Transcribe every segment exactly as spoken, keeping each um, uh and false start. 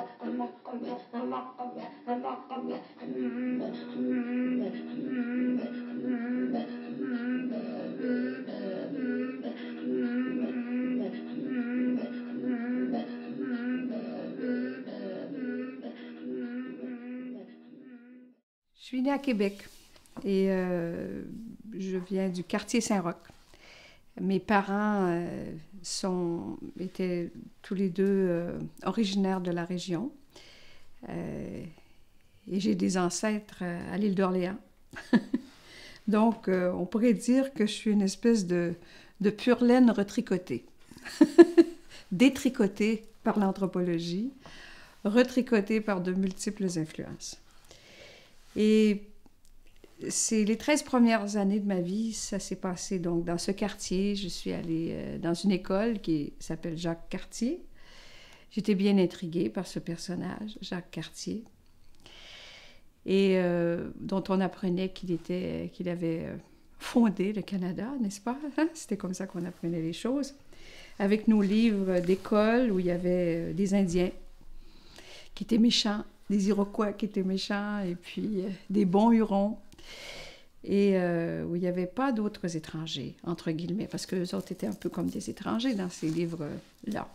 Je suis née à Québec et euh, je viens du quartier Saint-Roch. Mes parents euh, sont, étaient tous les deux euh, originaires de la région. Euh, et j'ai des ancêtres à l'île d'Orléans. Donc, euh, on pourrait dire que je suis une espèce de, de pure laine retricotée. Détricotée par l'anthropologie, retricotée par de multiples influences. Et c'est les treize premières années de ma vie, ça s'est passé donc dans ce quartier. Je suis allée euh, dans une école qui s'appelle Jacques Cartier. J'étais bien intriguée par ce personnage, Jacques Cartier, et euh, dont on apprenait qu'il était, qu'il avait fondé le Canada, n'est-ce pas? C'était comme ça qu'on apprenait les choses, avec nos livres d'école où il y avait des Indiens qui étaient méchants, des Iroquois qui étaient méchants, et puis euh, des bons Hurons, et euh, où il n'y avait pas d'autres étrangers, entre guillemets, parce que les autres étaient un peu comme des étrangers dans ces livres-là.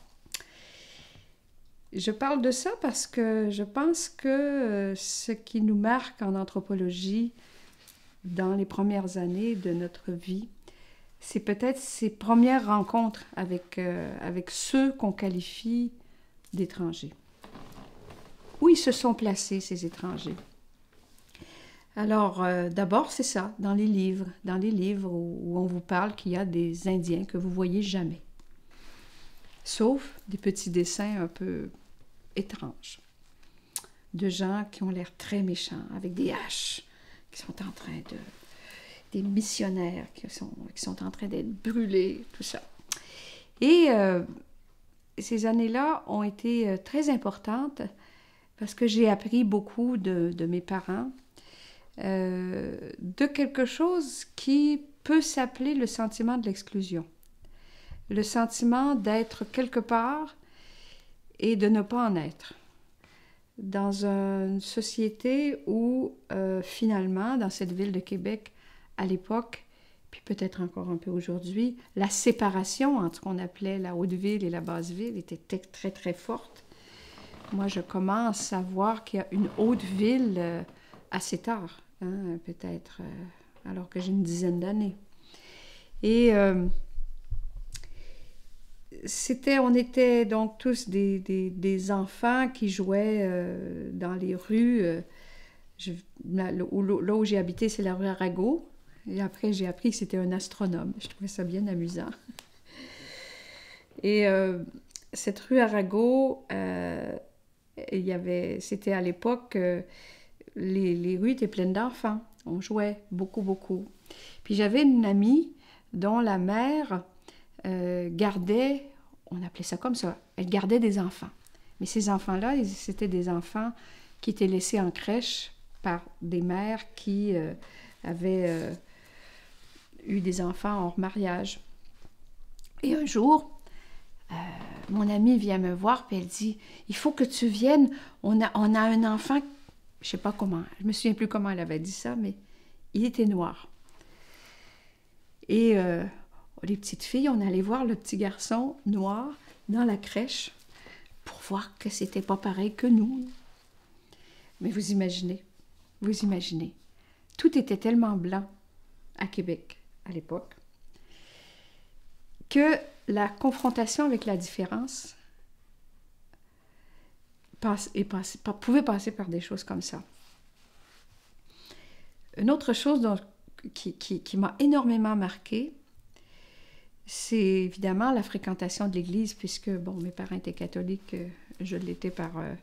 Je parle de ça parce que je pense que euh, ce qui nous marque en anthropologie dans les premières années de notre vie, c'est peut-être ces premières rencontres avec, euh, avec ceux qu'on qualifie d'étrangers. Où ils se sont placés, ces étrangers? Alors, euh, d'abord, c'est ça, dans les livres, dans les livres où, où on vous parle qu'il y a des Indiens que vous voyez jamais. Sauf des petits dessins un peu étranges, de gens qui ont l'air très méchants, avec des haches, qui sont en train de... des missionnaires qui sont, qui sont en train d'être brûlés, tout ça. Et euh, ces années-là ont été très importantes parce que j'ai appris beaucoup de, de mes parents, euh, de quelque chose qui peut s'appeler le sentiment de l'exclusion. Le sentiment d'être quelque part et de ne pas en être. Dans une société où, euh, finalement, dans cette ville de Québec, à l'époque, puis peut-être encore un peu aujourd'hui, la séparation entre ce qu'on appelait la Haute-Ville et la Basse-Ville était très, très forte. Moi, je commence à voir qu'il y a une Haute-Ville euh, assez tard, hein, peut-être, euh, alors que j'ai une dizaine d'années. Et euh, c'était, on était donc tous des, des, des enfants qui jouaient euh, dans les rues. Euh, je, là, là où j'ai habité, c'est la rue Arago. Et après, j'ai appris que c'était un astronome. Je trouvais ça bien amusant. Et euh, cette rue Arago, euh, il y avait, c'était à l'époque, euh, les, les rues étaient pleines d'enfants. On jouait beaucoup, beaucoup. Puis j'avais une amie dont la mère euh, gardait, on appelait ça comme ça, elle gardait des enfants. Mais ces enfants-là, c'était des enfants qui étaient laissés en crèche par des mères qui euh, avaient euh, eu des enfants hors mariage. Et un jour, euh, mon amie vient me voir et elle dit « Il faut que tu viennes, on a, on a un enfant, je ne sais pas comment, je ne me souviens plus comment elle avait dit ça, mais il était noir. » Et euh, les petites filles, on allait voir le petit garçon noir dans la crèche pour voir que c'était pas pareil que nous. Mais vous imaginez, vous imaginez, tout était tellement blanc à Québec à l'époque que la confrontation avec la différence passe, et passe, pouvait passer par des choses comme ça. Une autre chose dont, qui, qui, qui m'a énormément marquée, c'est évidemment la fréquentation de l'Église, puisque, bon, mes parents étaient catholiques, je l'étais par euh,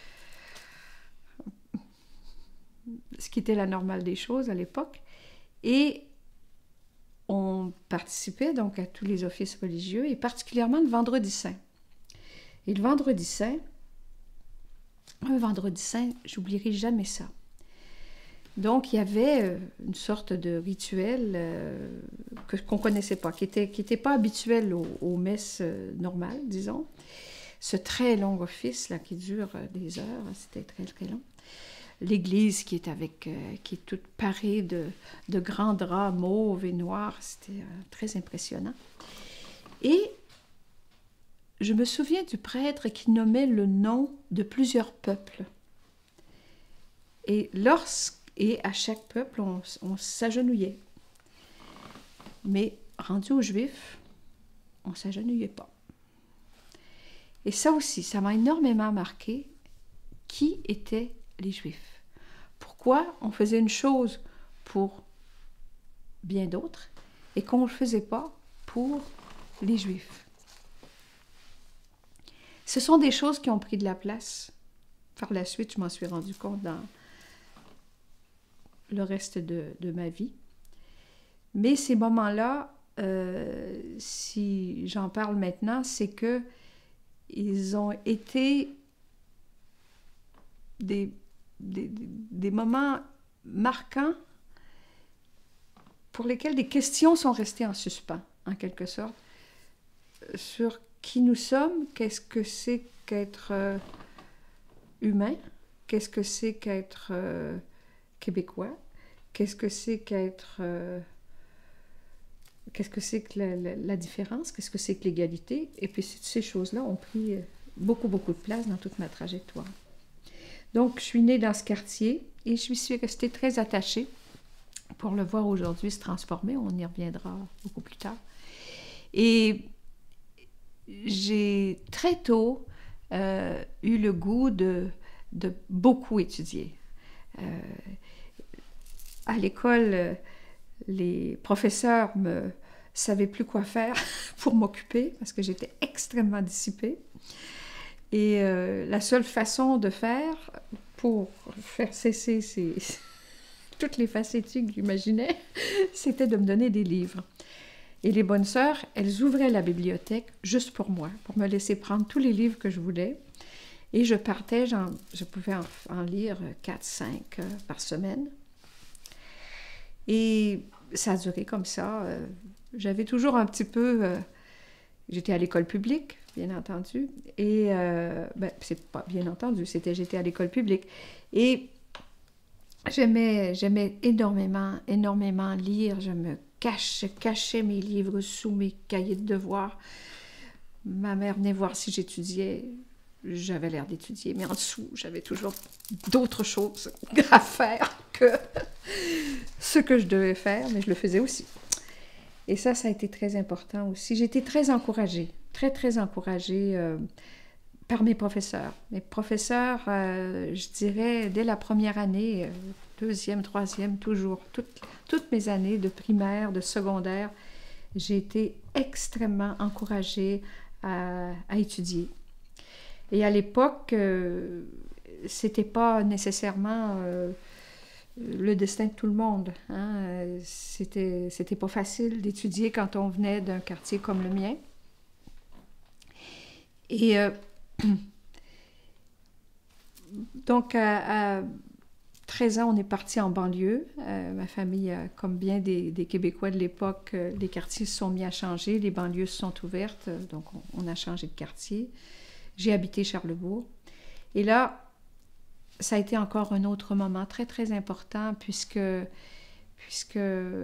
ce qui était la normale des choses à l'époque, et on participait donc à tous les offices religieux, et particulièrement le Vendredi saint. Et le Vendredi saint, un Vendredi saint, j'oublierai jamais ça. Donc, il y avait une sorte de rituel euh, que, qu'on ne connaissait pas, qui n'était qui était pas habituel aux, aux messes euh, normales, disons. ce très long office là, qui dure des heures, c'était très très long. L'église qui est avec, euh, qui est toute parée de, de grands draps mauves et noirs, c'était euh, très impressionnant. Et je me souviens du prêtre qui nommait le nom de plusieurs peuples. Et, lorsque, et à chaque peuple, on, on s'agenouillait. Mais rendu aux Juifs, on ne s'agenouillait pas. Et ça aussi, ça m'a énormément marqué. Qui étaient les Juifs? Pourquoi on faisait une chose pour bien d'autres et qu'on ne le faisait pas pour les Juifs? Ce sont des choses qui ont pris de la place. Par la suite, je m'en suis rendu compte dans le reste de, de ma vie. Mais ces moments-là, euh, si j'en parle maintenant, c'est que ils ont été des, des, des moments marquants pour lesquels des questions sont restées en suspens, en quelque sorte, sur qui nous sommes, qu'est-ce que c'est qu'être euh, humain, qu'est-ce que c'est qu'être euh, québécois, qu'est-ce que c'est qu'être... Euh, qu'est-ce que c'est que la, la, la différence, qu'est-ce que c'est que l'égalité, et puis ces choses-là ont pris beaucoup, beaucoup de place dans toute ma trajectoire. Donc, je suis née dans ce quartier et je suis restée très attachée pour le voir aujourd'hui se transformer. On y reviendra beaucoup plus tard. Et j'ai très tôt euh, eu le goût de, de beaucoup étudier. Euh, à l'école, les professeurs me savaient plus quoi faire pour m'occuper parce que j'étais extrêmement dissipée. Et euh, la seule façon de faire pour faire cesser ces, toutes les facéties que j'imaginais, c'était de me donner des livres. Et les bonnes sœurs, elles ouvraient la bibliothèque juste pour moi, pour me laisser prendre tous les livres que je voulais. Et je partais, je pouvais en, en lire quatre, cinq euh, par semaine. Et ça a duré comme ça. Euh, j'avais toujours un petit peu... Euh, j'étais à l'école publique, bien entendu. Et, euh, ben, c'est pas bien entendu, c'était j'étais à l'école publique. Et j'aimais, j'aimais énormément, énormément lire. Je me cachais, cachais mes livres sous mes cahiers de devoirs. Ma mère venait voir si j'étudiais. J'avais l'air d'étudier, mais en dessous, j'avais toujours d'autres choses à faire que ce que je devais faire, mais je le faisais aussi. Et ça, ça a été très important aussi. J'ai été très encouragée, très, très encouragée euh, par mes professeurs. Mes professeurs, euh, je dirais, dès la première année, euh, deuxième, troisième, toujours, toutes, toutes mes années de primaire, de secondaire, j'ai été extrêmement encouragée à, à étudier. Et à l'époque, euh, c'était pas nécessairement euh, le destin de tout le monde. Hein? C'était, c'était pas facile d'étudier quand on venait d'un quartier comme le mien. Et euh, donc, à, à treize ans, on est parti en banlieue. Euh, ma famille, euh, comme bien des, des Québécois de l'époque, euh, les quartiers se sont mis à changer, les banlieues se sont ouvertes, donc on, on a changé de quartier. J'ai habité Charlebourg. Et là, ça a été encore un autre moment très, très important puisque, puisque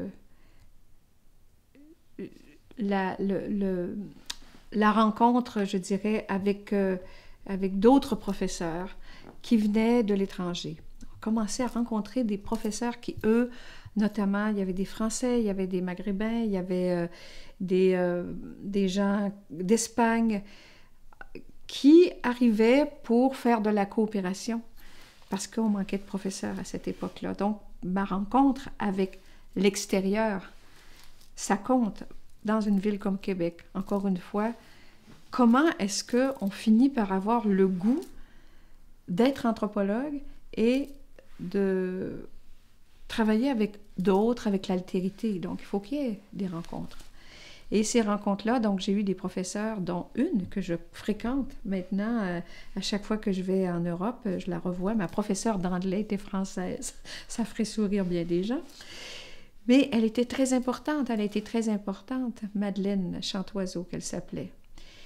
la, le, le, la rencontre, je dirais, avec, euh, avec d'autres professeurs qui venaient de l'étranger. On commençait à rencontrer des professeurs qui, eux, notamment, il y avait des Français, il y avait des Maghrébins, il y avait euh, des, euh, des gens d'Espagne, qui arrivaient pour faire de la coopération, parce qu'on manquait de professeurs à cette époque-là. Donc, ma rencontre avec l'extérieur, ça compte dans une ville comme Québec. Encore une fois, comment est-ce qu'on finit par avoir le goût d'être anthropologue et de travailler avec d'autres, avec l'altérité? Donc, il faut qu'il y ait des rencontres. Et ces rencontres-là, donc j'ai eu des professeurs, dont une que je fréquente maintenant. Euh, à chaque fois que je vais en Europe, je la revois. Ma professeure d'anglais était française. Ça ferait sourire bien des gens. Mais elle était très importante. Elle a été très importante. Madeleine Chantoiseau, qu'elle s'appelait.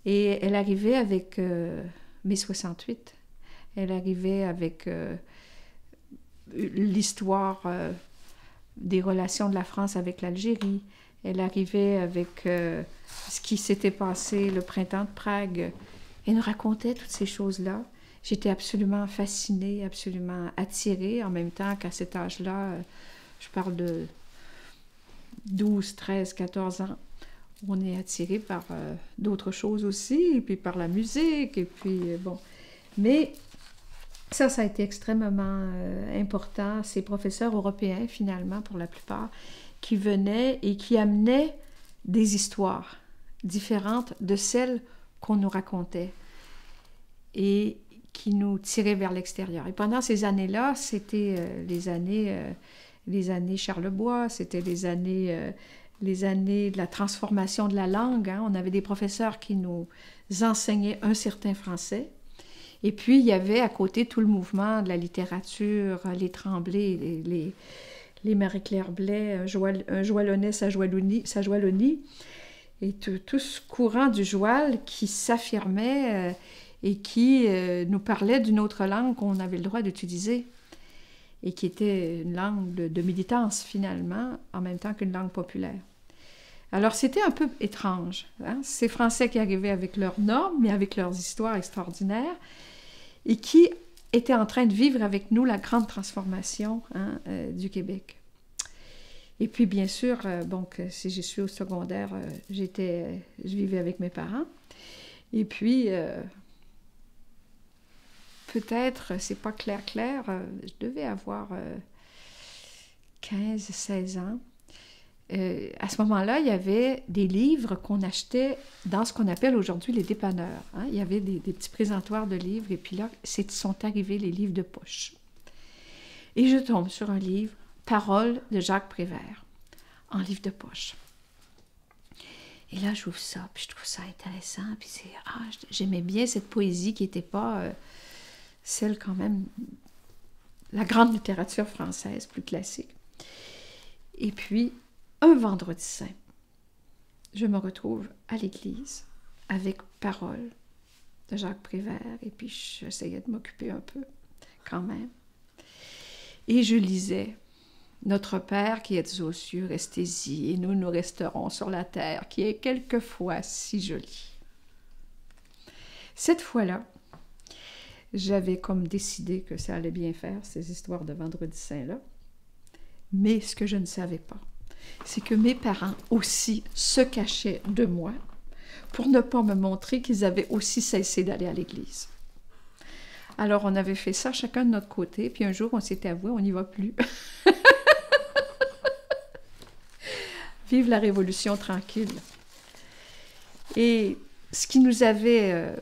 Et elle arrivait avec euh, mai soixante-huit. Elle arrivait avec euh, l'histoire euh, des relations de la France avec l'Algérie. Elle arrivait avec euh, ce qui s'était passé le printemps de Prague. Elle nous racontait toutes ces choses-là. J'étais absolument fascinée, absolument attirée, en même temps qu'à cet âge-là, euh, je parle de douze, treize, quatorze ans, on est attiré par euh, d'autres choses aussi, et puis par la musique, et puis euh, bon. Mais ça, ça a été extrêmement euh, important. Ces professeurs européens, finalement, pour la plupart, qui venaient et qui amenaient des histoires différentes de celles qu'on nous racontait et qui nous tiraient vers l'extérieur. Et pendant ces années-là, c'était euh, les années, euh, les années Charlebois, c'était les années, euh, les années de la transformation de la langue. Hein. On avait des professeurs qui nous enseignaient un certain français. Et puis, il y avait à côté tout le mouvement de la littérature, les Tremblay, les, les, les Marie-Claire Blais, un, Joal, un Joalonnais, sa Joalonie, et tout, tout ce courant du Joal qui s'affirmait euh, et qui euh, nous parlait d'une autre langue qu'on avait le droit d'utiliser et qui était une langue de, de militance, finalement, en même temps qu'une langue populaire. Alors, c'était un peu étrange. Hein? Ces Français qui arrivaient avec leurs normes, mais avec leurs histoires extraordinaires, et qui étaient en train de vivre avec nous la grande transformation hein, euh, du Québec. Et puis, bien sûr, euh, bon, que si je suis au secondaire, euh, j'étais, euh, je vivais avec mes parents. Et puis, euh, peut-être, c'est pas clair, clair, euh, je devais avoir euh, quinze, seize ans. Euh, à ce moment-là, il y avait des livres qu'on achetait dans ce qu'on appelle aujourd'hui les dépanneurs. Hein? Il y avait des, des petits présentoirs de livres, et puis là, sont arrivés les livres de poche. Et je tombe sur un livre, Paroles de Jacques Prévert, en livre de poche. Et là, j'ouvre ça, puis je trouve ça intéressant, puis c'est... Ah, j'aimais bien cette poésie qui n'était pas euh, celle quand même... la grande littérature française, plus classique. Et puis... un vendredi saint, je me retrouve à l'église avec Paroles de Jacques Prévert, et puis j'essayais de m'occuper un peu, quand même. Et je lisais « Notre Père qui êtes aux cieux, restez-y, et nous, nous resterons sur la terre, qui est quelquefois si jolie. » Cette fois-là, j'avais comme décidé que ça allait bien faire, ces histoires de vendredi saint-là, mais ce que je ne savais pas, c'est que mes parents aussi se cachaient de moi pour ne pas me montrer qu'ils avaient aussi cessé d'aller à l'église. Alors, on avait fait ça chacun de notre côté, puis un jour, on s'était avoué, on n'y va plus. Vive la Révolution tranquille. Et ce qui nous avait euh,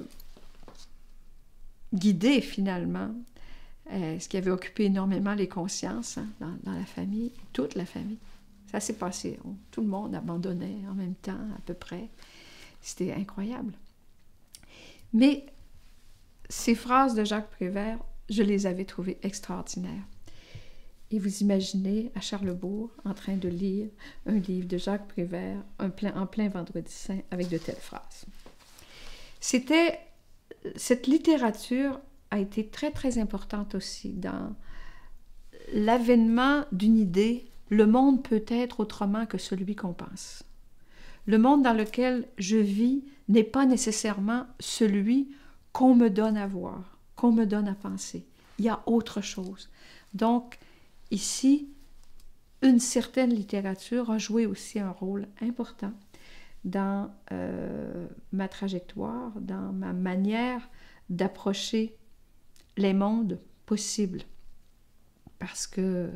guidés, finalement, euh, ce qui avait occupé énormément les consciences hein, dans, dans la famille, toute la famille, ça s'est passé. On, tout le monde abandonnait en même temps, à peu près. C'était incroyable. Mais ces phrases de Jacques Prévert, je les avais trouvées extraordinaires. Et vous imaginez, à Charlebourg, en train de lire un livre de Jacques Prévert un plein, en plein vendredi saint avec de telles phrases. C'était... Cette littérature a été très, très importante aussi dans l'avènement d'une idée. Le monde peut être autrement que celui qu'on pense. Le monde dans lequel je vis n'est pas nécessairement celui qu'on me donne à voir, qu'on me donne à penser. Il y a autre chose. Donc, ici, une certaine littérature a joué aussi un rôle important dans euh, ma trajectoire, dans ma manière d'approcher les mondes possibles. Parce que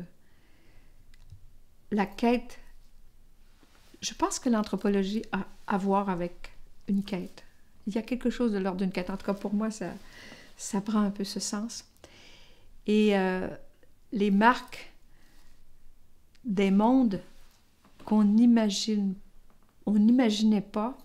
la quête, je pense que l'anthropologie a à voir avec une quête. Il y a quelque chose de l'ordre d'une quête. En tout cas, pour moi, ça, ça prend un peu ce sens. Et euh, les marques des mondes qu'on imagine, on n'imaginait pas,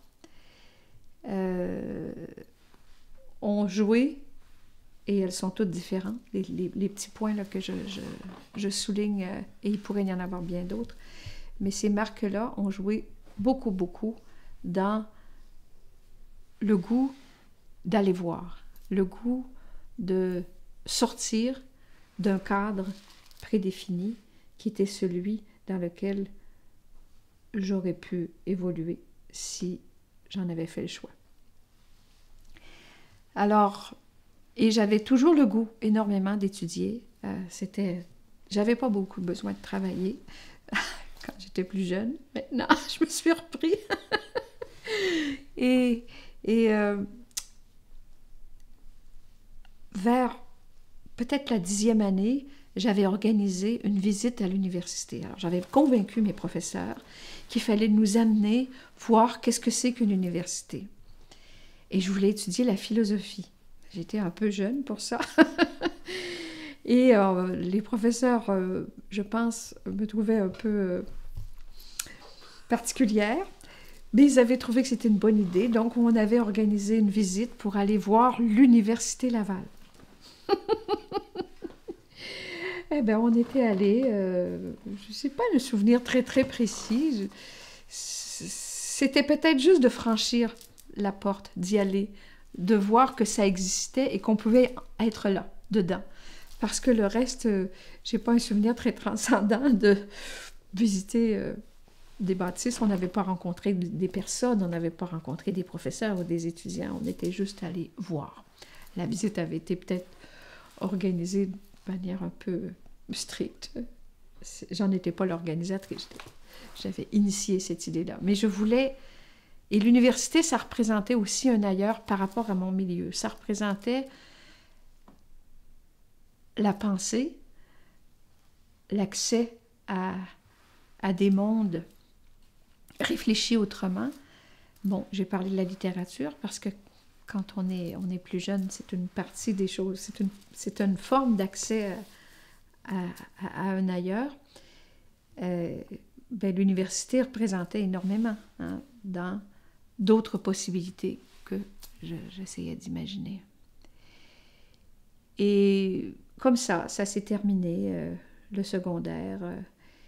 euh, ont joué, et elles sont toutes différentes. Les, les, les petits points là, que je, je, je souligne, euh, et il pourrait y en avoir bien d'autres, mais ces marques-là ont joué beaucoup, beaucoup dans le goût d'aller voir, le goût de sortir d'un cadre prédéfini qui était celui dans lequel j'aurais pu évoluer si j'en avais fait le choix. Alors, et j'avais toujours le goût énormément d'étudier. Euh, c'était, j'avais pas beaucoup besoin de travailler quand j'étais plus jeune. Maintenant, je me suis repris. et et euh, vers peut-être la dixième année, j'avais organisé une visite à l'université. Alors, j'avais convaincu mes professeurs qu'il fallait nous amener voir qu'est-ce que c'est qu'une université. Et je voulais étudier la philosophie. J'étais un peu jeune pour ça. Et euh, les professeurs, euh, je pense, me trouvaient un peu euh, particulière. Mais ils avaient trouvé que c'était une bonne idée. Donc, on avait organisé une visite pour aller voir l'Université Laval. Eh bien, on était allés, euh, je ne sais pas le souvenir très, très précis. C'était peut-être juste de franchir la porte, d'y aller, de voir que ça existait et qu'on pouvait être là, dedans. Parce que le reste, euh, je n'ai pas un souvenir très transcendant de visiter euh, des bâtisses. On n'avait pas rencontré des personnes, on n'avait pas rencontré des professeurs ou des étudiants. On était juste allés voir. La visite avait été peut-être organisée de manière un peu stricte. J'en étais pas l'organisatrice. J'avais initié cette idée-là. Mais je voulais... Et l'université, ça représentait aussi un ailleurs par rapport à mon milieu. Ça représentait la pensée, l'accès à, à des mondes réfléchis autrement. Bon, j'ai parlé de la littérature parce que quand on est, on est plus jeune, c'est une partie des choses, c'est une, c'est une forme d'accès à, à, à un ailleurs. Euh, ben, l'université représentait énormément hein, dans d'autres possibilités que je, j'essayais d'imaginer. Et comme ça, ça s'est terminé, euh, le secondaire. Euh,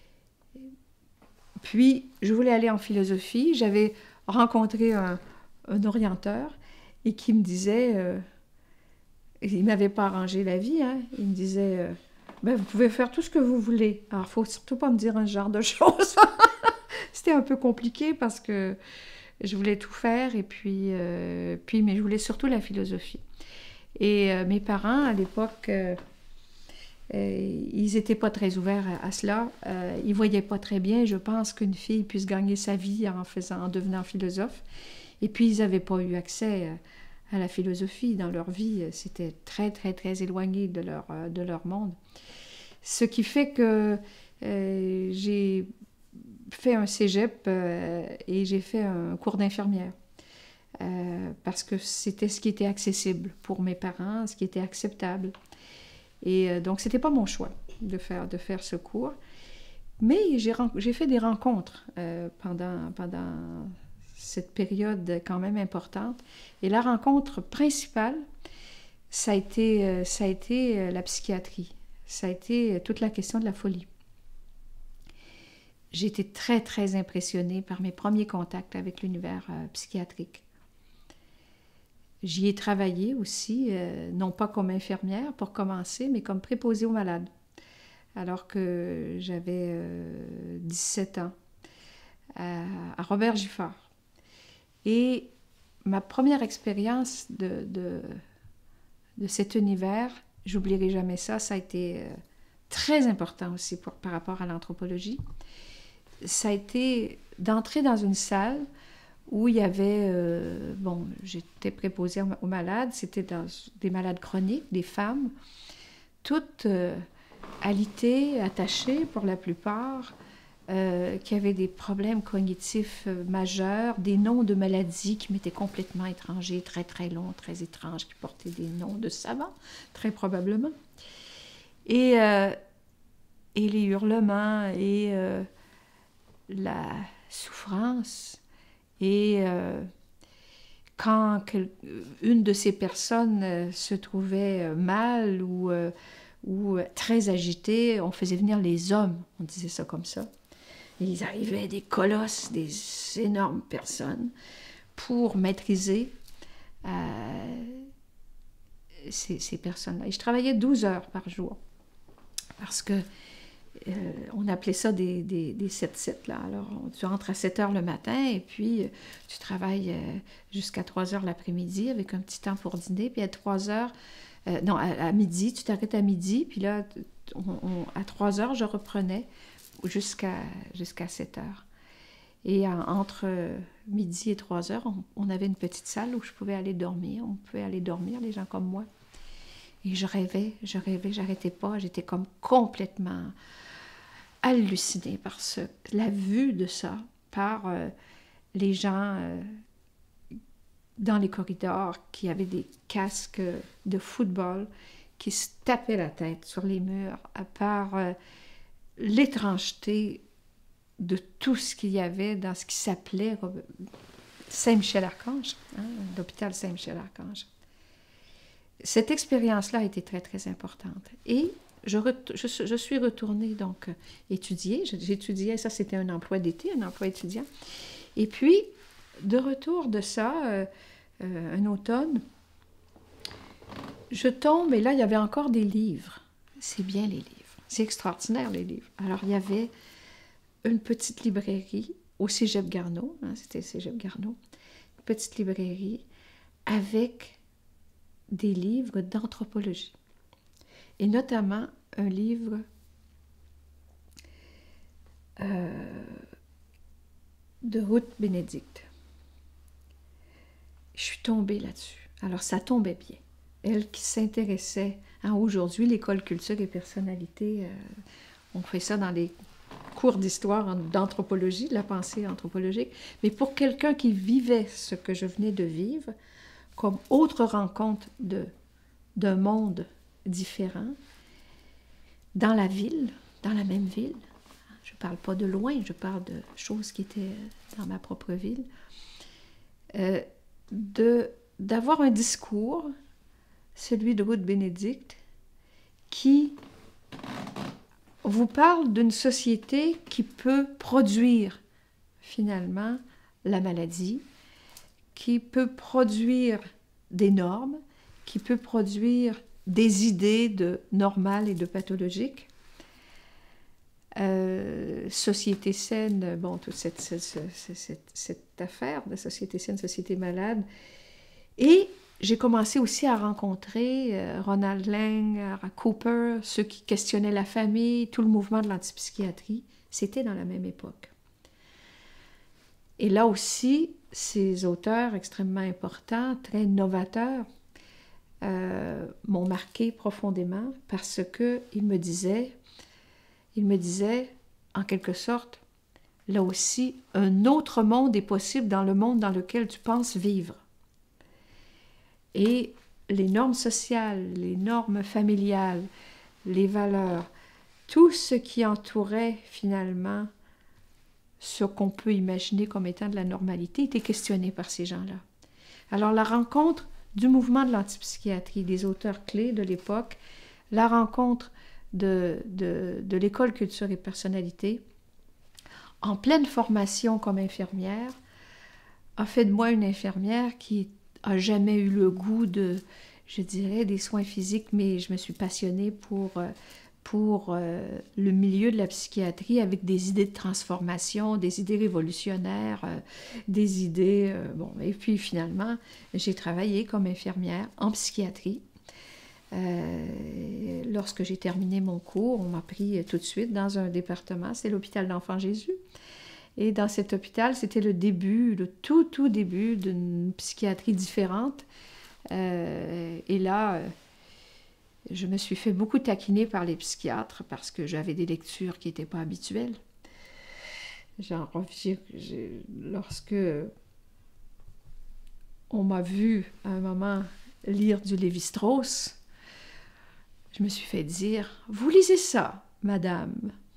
puis, je voulais aller en philosophie. J'avais rencontré un, un orienteur et qui me disait, euh, il ne m'avait pas arrangé la vie, hein, il me disait, euh, ben, vous pouvez faire tout ce que vous voulez. Alors, il ne faut surtout pas me dire un genre de choses. C'était un peu compliqué parce que je voulais tout faire, et puis, euh, puis, mais je voulais surtout la philosophie. Et euh, mes parents, à l'époque, euh, euh, ils n'étaient pas très ouverts à, à cela. Euh, ils ne voyaient pas très bien, je pense, qu'une fille puisse gagner sa vie en, faisant, en devenant philosophe. Et puis, ils n'avaient pas eu accès à la philosophie dans leur vie. C'était très, très, très éloigné de leur, de leur monde. Ce qui fait que euh, j'ai fait un cégep euh, et j'ai fait un cours d'infirmière. Euh, parce que c'était ce qui était accessible pour mes parents, ce qui était acceptable. Et euh, donc, ce n'était pas mon choix de faire, de faire ce cours. Mais j'ai, j'ai fait des rencontres euh, pendant, pendant cette période quand même importante. Et la rencontre principale, ça a été, euh, ça a été euh, la psychiatrie. Ça a été euh, toute la question de la folie. J'ai été très, très impressionnée par mes premiers contacts avec l'univers euh, psychiatrique. J'y ai travaillé aussi, euh, non pas comme infirmière pour commencer, mais comme préposée aux malades, alors que j'avais euh, dix-sept ans, à, à Robert Giffard. Et ma première expérience de, de, de cet univers, j'oublierai jamais ça, ça a été euh, très important aussi pour, par rapport à l'anthropologie. Ça a été d'entrer dans une salle où il y avait, euh, bon, j'étais préposée aux malades, c'était dans des malades chroniques, des femmes, toutes euh, alitées, attachées pour la plupart, euh, qui avaient des problèmes cognitifs euh, majeurs, des noms de maladies qui m'étaient complètement étrangers, très très longs, très étranges, qui portaient des noms de savants, très probablement. Et, euh, et les hurlements et euh, la souffrance. Et euh, quand quel, une de ces personnes euh, se trouvait euh, mal ou, euh, ou euh, très agitée, on faisait venir les hommes, on disait ça comme ça. Et ils arrivaient, des colosses, des énormes personnes, pour maîtriser euh, ces, ces personnes-là. Et je travaillais douze heures par jour, parce que euh, on appelait ça des, des, des sept sept, là. Alors, on, tu rentres à sept heures le matin, et puis euh, tu travailles euh, jusqu'à trois heures l'après-midi, avec un petit temps pour dîner, puis à trois heures, euh, non, à, à midi, tu t'arrêtes à midi, puis là, on, on, à trois heures, je reprenais jusqu'à jusqu'à sept heures. Et en, entre midi et trois heures, on, on avait une petite salle où je pouvais aller dormir. On pouvait aller dormir, les gens comme moi. Et je rêvais, je rêvais, j'arrêtais pas. J'étais comme complètement hallucinée par ce, la vue de ça, par euh, les gens euh, dans les corridors qui avaient des casques de football, qui se tapaient la tête sur les murs, par euh, l'étrangeté de tout ce qu'il y avait dans ce qui s'appelait Saint-Michel-Archange, hein, l'hôpital Saint-Michel-Archange. Cette expérience-là a été très, très importante. Et je, je, je suis retournée donc étudier. J'étudiais, ça c'était un emploi d'été, un emploi étudiant. Et puis, de retour de ça, euh, euh, un automne, je tombe, et là, il y avait encore des livres. C'est bien les livres. C'est extraordinaire, les livres. Alors, il y avait une petite librairie au Cégep Garneau, hein, c'était le Cégep Garneau, une petite librairie avec des livres d'anthropologie, et notamment un livre euh, de Ruth Bénédicte. Je suis tombée là-dessus. Alors, ça tombait bien. Elle qui s'intéressait, hein, aujourd'hui, l'école culture et personnalité, euh, on fait ça dans les cours d'histoire, d'anthropologie, de la pensée anthropologique, mais pour quelqu'un qui vivait ce que je venais de vivre, comme autre rencontre de, d'un monde différent, dans la ville, dans la même ville, je ne parle pas de loin, je parle de choses qui étaient dans ma propre ville, euh, de, d'avoir un discours, celui de Ruth Bénédicte, qui vous parle d'une société qui peut produire finalement la maladie, qui peut produire des normes, qui peut produire des idées de normales et de pathologiques. Euh, société saine, bon, toute cette, cette, cette, cette affaire de société saine, société malade. Et j'ai commencé aussi à rencontrer euh, Ronald Lang, Cooper, ceux qui questionnaient la famille, tout le mouvement de l'antipsychiatrie. C'était dans la même époque. Et là aussi, ces auteurs extrêmement importants, très novateurs, euh, m'ont marqué profondément parce qu'ils me disaient, ils me disaient, en quelque sorte, là aussi, un autre monde est possible dans le monde dans lequel tu penses vivre. Et les normes sociales, les normes familiales, les valeurs, tout ce qui entourait finalement ce qu'on peut imaginer comme étant de la normalité était questionné par ces gens-là. Alors la rencontre du mouvement de l'antipsychiatrie, des auteurs clés de l'époque, la rencontre de, de, de l'école culture et personnalité, en pleine formation comme infirmière, a fait de moi une infirmière qui a jamais eu le goût de, je dirais, des soins physiques, mais je me suis passionnée pour, pour euh, le milieu de la psychiatrie avec des idées de transformation, des idées révolutionnaires, euh, des idées... Euh, bon, et puis finalement, j'ai travaillé comme infirmière en psychiatrie. Euh, lorsque j'ai terminé mon cours, on m'a pris tout de suite dans un département, c'est l'hôpital d'Enfant Jésus. Et dans cet hôpital, c'était le début, le tout, tout début d'une psychiatrie différente. Euh, et là, euh, je me suis fait beaucoup taquiner par les psychiatres parce que j'avais des lectures qui n'étaient pas habituelles. Genre, j'ai, j'ai, lorsque on m'a vu à un moment lire du Lévi-Strauss, je me suis fait dire « Vous lisez ça, madame ?»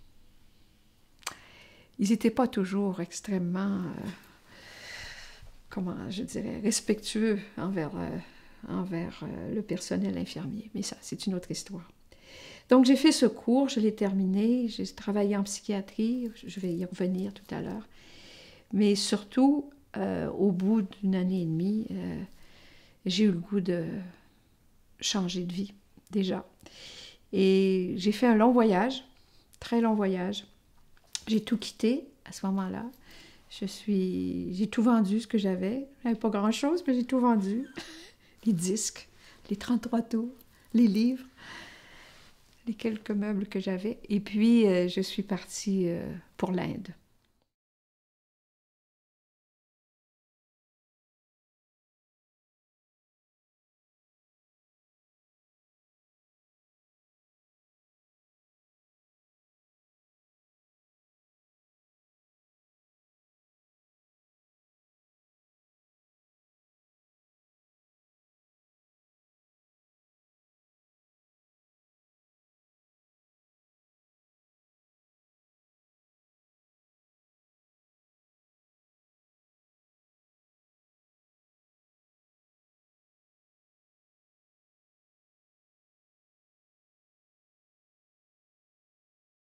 Ils n'étaient pas toujours extrêmement, euh, comment je dirais, respectueux envers, euh, envers euh, le personnel infirmier. Mais ça, c'est une autre histoire. Donc, j'ai fait ce cours, je l'ai terminé, j'ai travaillé en psychiatrie, je vais y revenir tout à l'heure. Mais surtout, euh, au bout d'une année et demie, euh, j'ai eu le goût de changer de vie, déjà. Et j'ai fait un long voyage, très long voyage. J'ai tout quitté à ce moment-là. Je suis... J'ai tout vendu, ce que j'avais. J'avais pas grand-chose, mais j'ai tout vendu. Les disques, les trente-trois tours, les livres, les quelques meubles que j'avais. Et puis, euh, je suis partie euh, pour l'Inde.